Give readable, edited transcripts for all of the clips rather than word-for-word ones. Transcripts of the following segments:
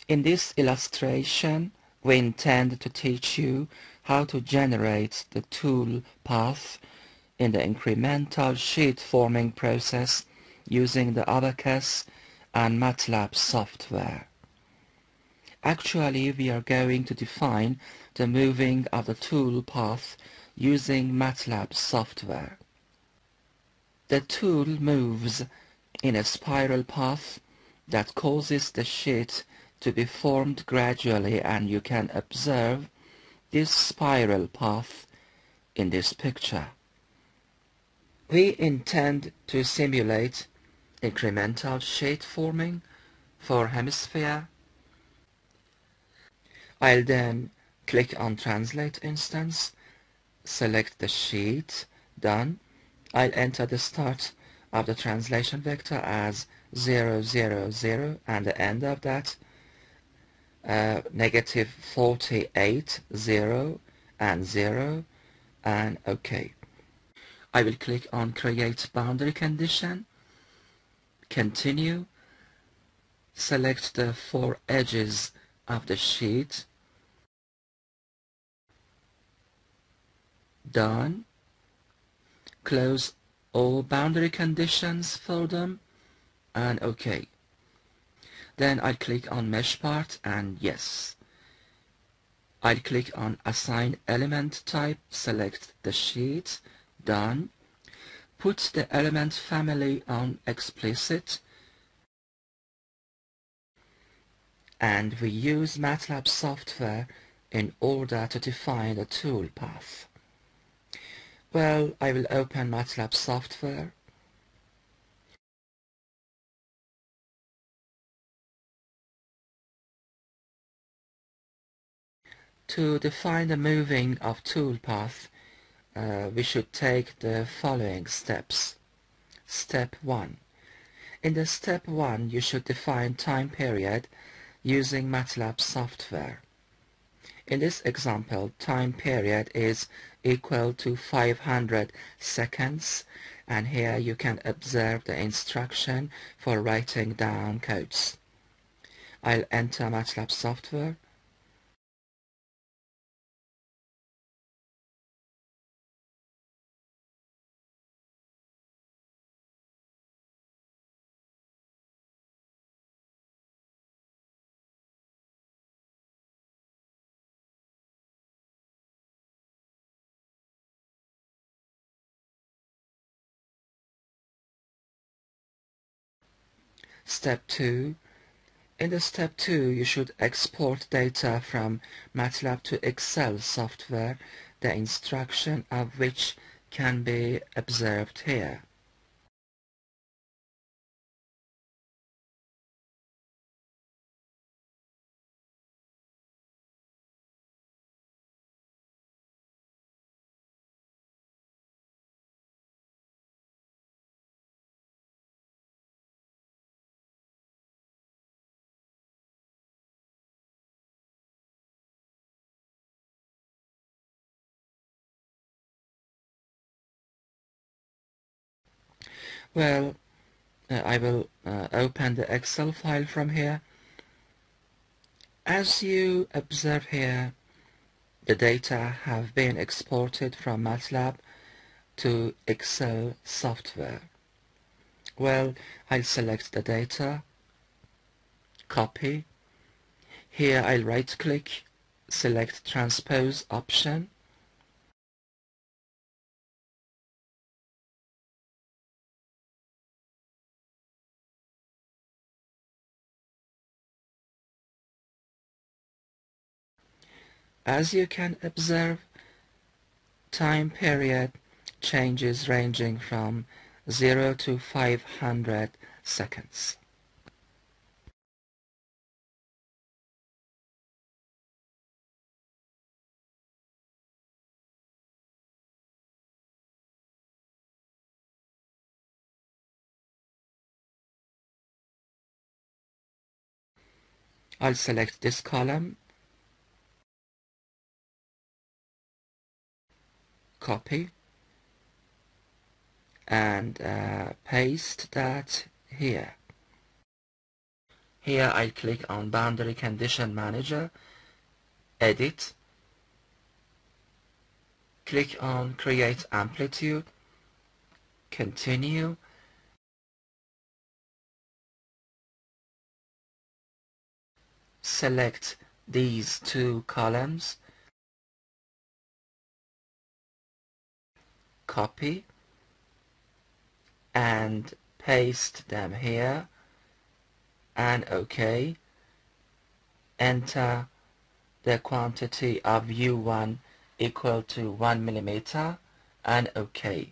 In this illustration, we intend to teach you how to generate the tool path in the incremental sheet forming process using the abaqus and Matlab software. Actually, we are going to define the moving of the tool path using Matlab software. The tool moves in a spiral path that causes the sheet to be formed gradually, and you can observe this spiral path in this picture. We intend to simulate incremental sheet forming for hemisphere. I'll then click on Translate Instance, select the sheet, done. I'll enter the start of the translation vector as 0, 0, 0 and the end of that negative 48, 0 and 0 and OK. I will click on Create Boundary Condition, Continue, select the 4 edges of the sheet, done. Close all boundary conditions for them and OK. Then I'll click on Mesh Part and yes. I'll click on Assign Element Type, select the sheet, done. Put the element family on Explicit and we use Matlab software in order to define the tool path. Well, I will open Matlab software. To define the moving of tool path, we should take the following steps. Step 1. In the step 1, you should define time period using Matlab software. In this example, time period is equal to 500 seconds, and here you can observe the instruction for writing down codes. I'll enter Matlab software. Step 2. In the step 2, you should export data from Matlab to Excel software, the instruction of which can be observed here. Well, I will open the Excel file from here. As you observe here, the data have been exported from Matlab to Excel software. Well, I'll select the data, copy. Here I'll right-click, select Transpose option. As you can observe, time period changes ranging from 0 to 500 seconds. I'll select this column, copy, and paste that here. Here I click on Boundary Condition Manager, Edit, click on Create Amplitude, Continue, select these two columns, copy, and paste them here, and OK. Enter the quantity of U1 equal to 1 millimeter, and OK.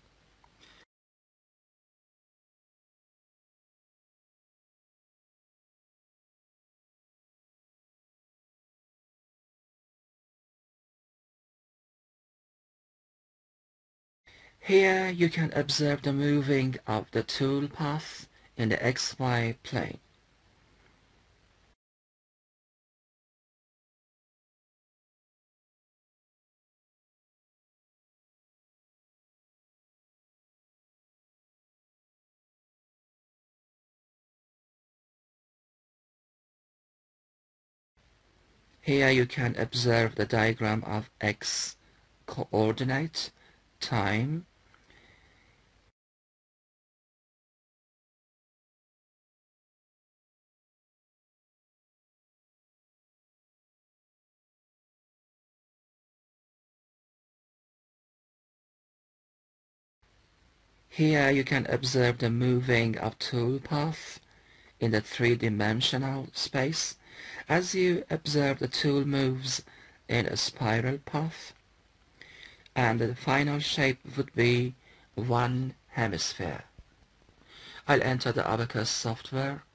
Here you can observe the moving of the tool path in the XY plane. Here you can observe the diagram of X coordinate, time. Here you can observe the moving of tool path in the three-dimensional space. As you observe, the tool moves in a spiral path, and the final shape would be one hemisphere. I'll enter the abaqus software